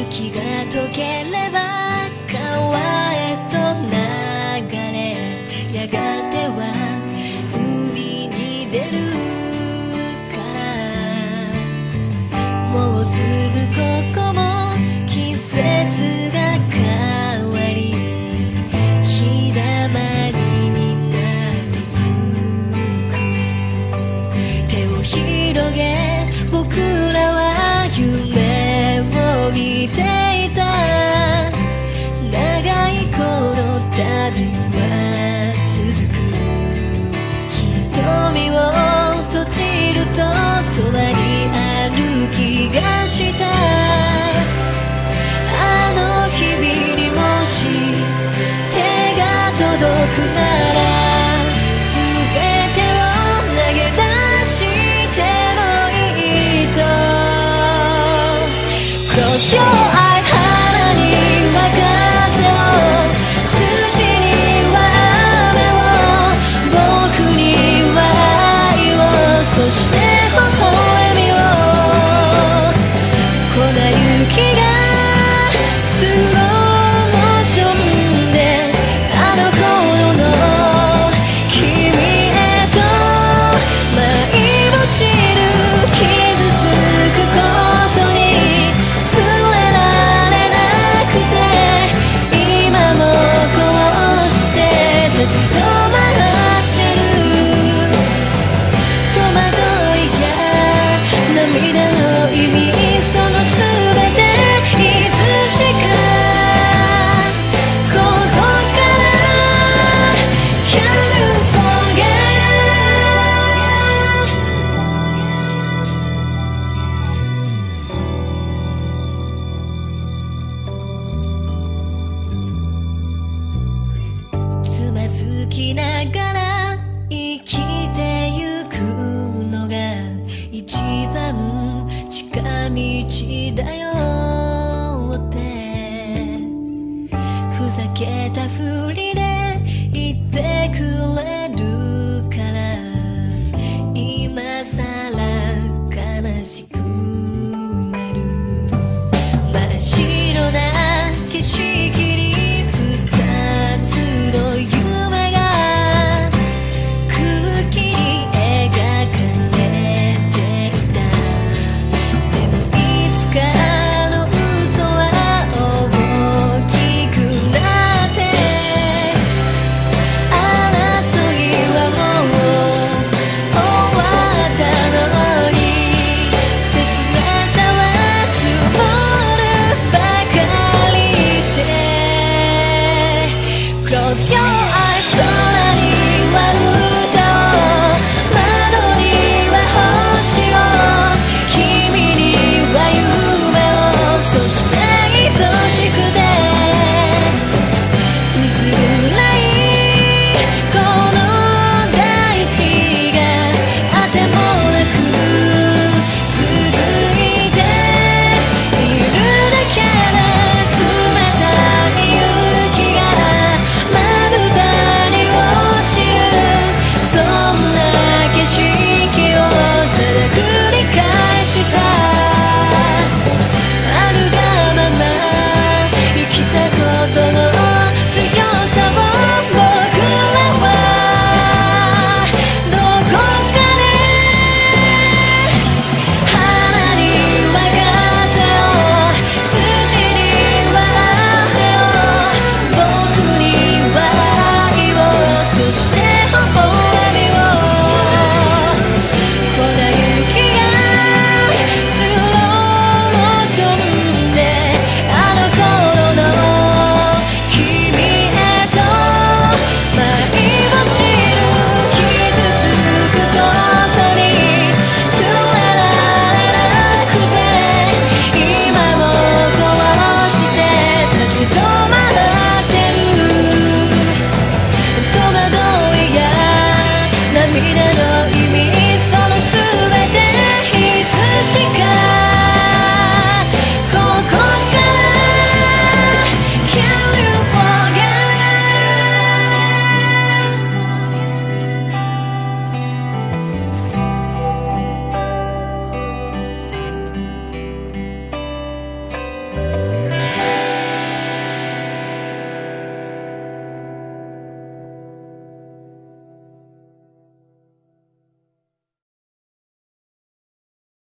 雪が溶ければ川へと流れ、やがては海に出るから、もうすぐここも季節が変わり、日だまりになってゆく。手を広げ僕らは夢を見ていた。長いこの旅は続く。瞳を閉じるとそばにある気がした。あの日々にもし手が届くなら、全てを投げ出してもいいと。Close your eyes、 花には風を、土には雨を、僕には愛を、そして微笑みを。粉雪がスローモーションであの頃の君へと舞い落ちる。傷つくことに触れられなくて、今もこうして立ち止まってる。戸惑いや涙の意味、その全ていつしかここから Can you forget。 つまずきながら生きてゆくのが一番近道だよって、ふざけたふりで